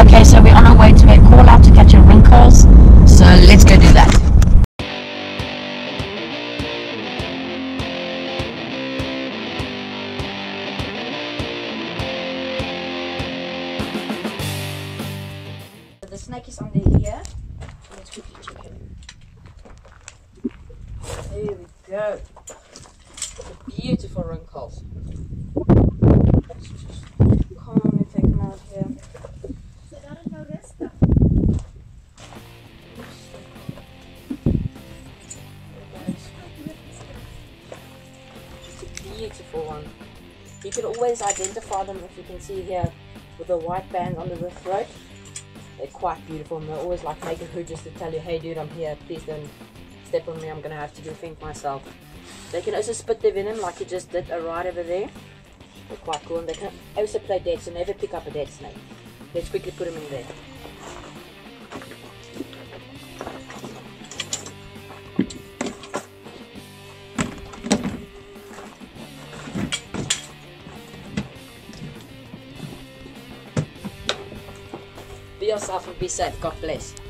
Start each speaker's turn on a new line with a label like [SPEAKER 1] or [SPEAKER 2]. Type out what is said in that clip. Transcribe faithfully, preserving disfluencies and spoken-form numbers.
[SPEAKER 1] Okay, so we're on our way to a call out to catch a Rinkhals, so let's go do that. The snake is under here. Let's quickly check him. There we go. A beautiful Rinkhals. Let's just calmly take him out here. Beautiful one. You can always identify them, if you can see here, with a white band under the throat. They're quite beautiful, and they're always like making who just to tell you, hey dude, I'm here, please don't step on me, I'm gonna have to defend myself. They can also spit their venom like you just did right over there. They're quite cool, and they can also play dead, so never pick up a dead snake. Let's quickly put them in there. Be yourself and be safe. God bless.